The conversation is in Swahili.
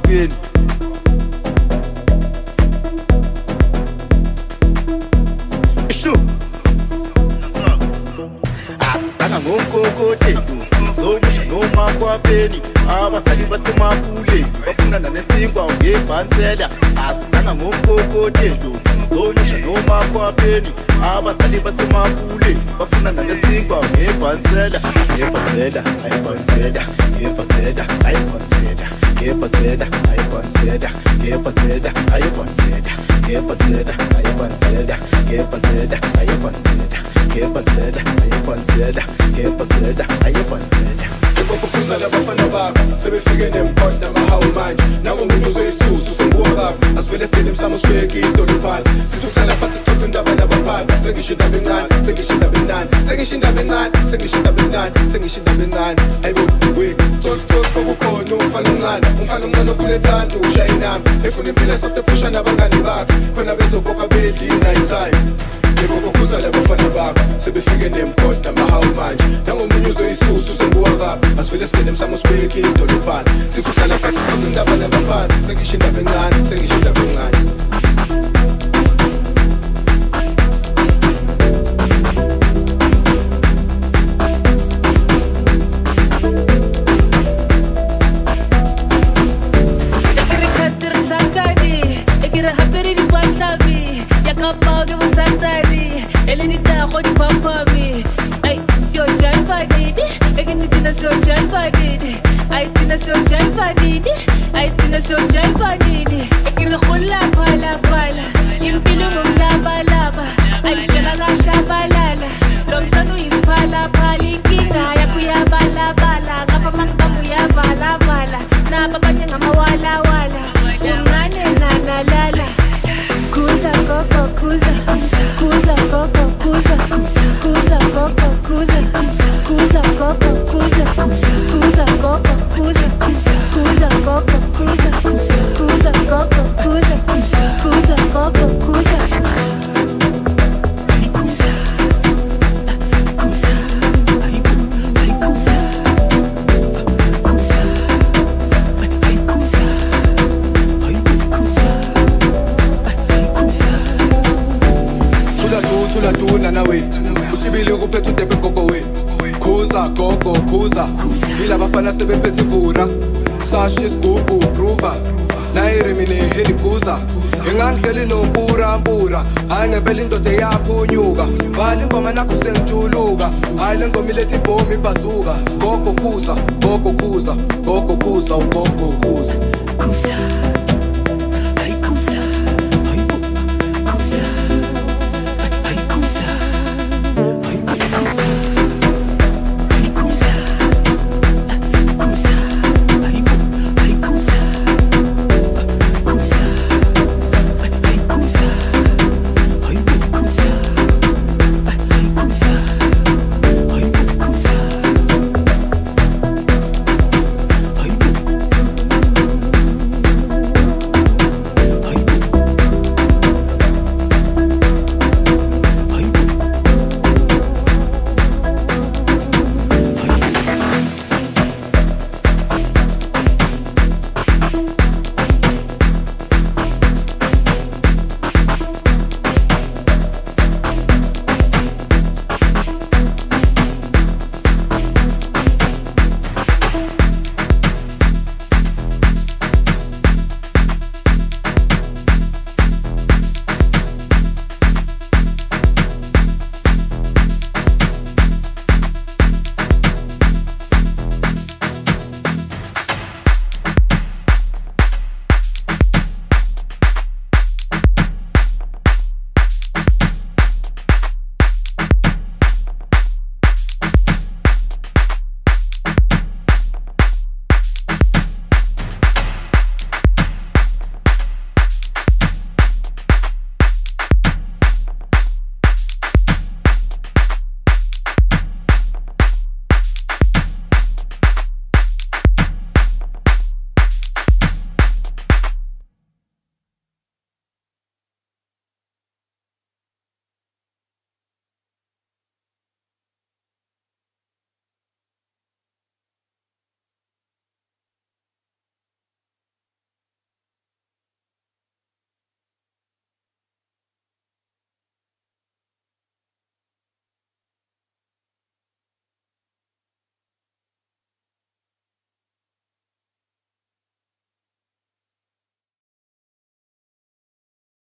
makwapeni. Asisanga ngomkokote sizonisha noma kwapeni. Abasali basemakule bafuna nanesinkwa ngebhansela. Asisanga ngomkokote sizonisha noma kwapeni. Abasali basemakule bafuna nanesinkwa ngebhansela. Ngebhansela ayibhansela, ngebhansela ayibhansela, ngebhansela ayibhansela, ngebhansela ayibhansela, ngebhansela ayibhansela, ngebhansela ayibhansela, ngebhansela ayibhansela, ngebhansela ayibhansela. Khuza labafana bakho sebefike nempoda mahawu manje. Nangomuntu uzoyisusa usenguwa kabi. Asivele sidele msamo sibeke idolobhani. Sithi uhlala phansi sixoxe indaba nabaphansi. Sengisho indaba encane, sengisho indaba encane, sengisho indaba encane, sengisho indaba encane, sengisho indaba encane. Ayibo wek tos kokukhona umfana omncane. Umfana omncane okhulethanda ushaya inami. Efuna impilo soft epusha nabangani bakhe. Khona bezoboka bedlina isime. Khuza labafana bakho sebefike nempoda mahawu manje. Nangomunye uzoyisusa usenguwa kabi. Asivele sidele msamo sibeke idolobhani. Sithi uhlala phansi sixoxe indaba nabaphansi. Sengisho indaba encane, sengisho indaba encane. Gogo, Khuza, ila bafana sebephethe ivura. Sashi sigubu, groova, nayirimi nehelipuza. Engangidleli nompura, hayi ngempela indoda eyaphunyuka. Vala ingoma nakho sengijuluka, hayi le ngoma iletha ibhomu ibhazuka. Gogo Khuza, Gogo Khuza, Gogo Khuza, Gogo Khuza.